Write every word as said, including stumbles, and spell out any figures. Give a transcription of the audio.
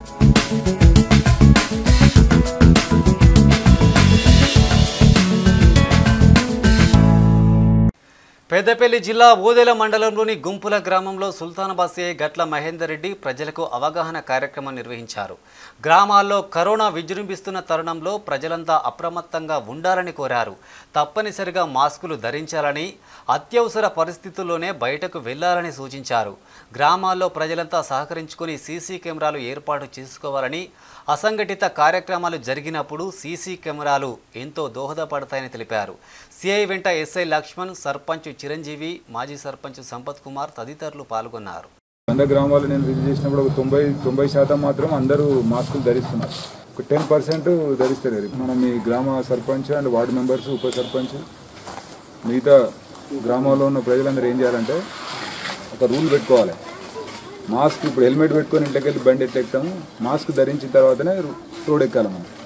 పెద్దపల్లి జిల్లా ఓదెల మండలంలోని గుంపుల గ్రామంలో సుల్తానాబాద్ సిఐ గట్ల మహేందర్ రెడ్డి ప్రజలకు అవగాహన కార్యక్రమం నిర్వహించారు. గ్రామాల్లో కరోనా విజృంభిస్తున్న తరుణంలో ప్రజలంతా అప్రమత్తంగా ఉండాలని కోరారు. తప్పనిసరిగా మాస్కులు ధరించాలని, అత్యవసర పరిస్థితుల్లోనే బయటకు వెళ్లాలని సూచించారు. గ్రామాల్లో ప్రజలంతా సహకరించుకుని సీసీ కెమెరాలు ఏర్పాటు చేసుకోవాలని, అసంఘటిత కార్యక్రమాలు జరిగినప్పుడు సీసీ కెమెరాలు ఎంతో దోహదపడతాయని తెలిపారు. సిఐ వెంట ఎస్ఐ లక్ష్మణ్, సర్పంచ్ చిరంజీవి, మాజీ సర్పంచ్ సంపత్ కుమార్ తదితరులు పాల్గొన్నారు. వంద గ్రామాలు నేను విజిట్ చేసినప్పుడు ఒక తొంభై తొంభై శాతం మాత్రం అందరూ మాస్కులు ధరిస్తున్నారు. ఒక టెన్ పర్సెంట్ ధరిస్తారు. మనం ఈ గ్రామ సర్పంచ్ అండ్ వార్డు మెంబర్స్, ఉప సర్పంచ్, మిగతా గ్రామాల్లో ఉన్న ప్రజలందరూ ఏం చేయాలంటే ఒక రూల్ పెట్టుకోవాలి. మాస్క్ ఇప్పుడు హెల్మెట్ పెట్టుకొని ఇంట్లోకి వెళ్ళి బండి ఎట్లా ఎక్కుతాము, మాస్క్ ధరించిన తర్వాతనే రోడ్ ఎక్కాలి మనం.